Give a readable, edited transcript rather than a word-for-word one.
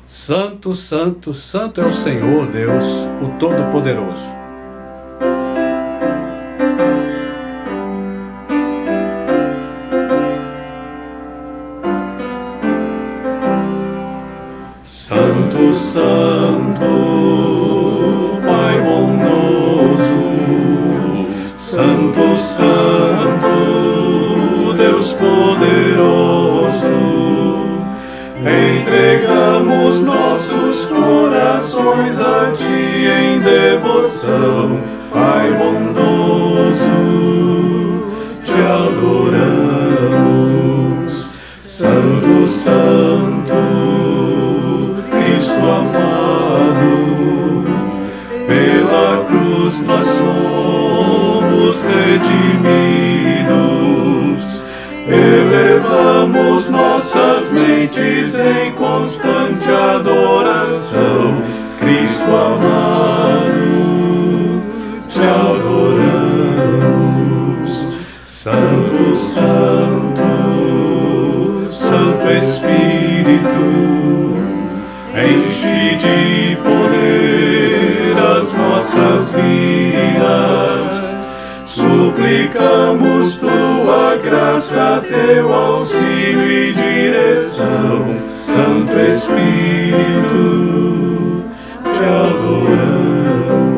Santo, santo, santo é o Senhor Deus, o Todo-Poderoso. Santo, santo, Pai bondoso, Santo, santo, Deus poderoso, entregamos nossos corações a Ti em devoção, Pai bondoso, Te adoramos, Santo, santo, Cristo amado, pela cruz nós somos redimidos, elevamos nossas mentes em constante adoração, Cristo amado, Te adoramos, Santo, santo, Santo Espírito, enche de poder as nossas vidas, suplicamos Tua graça, Teu auxílio e direção, Santo Espírito, Te adoramos.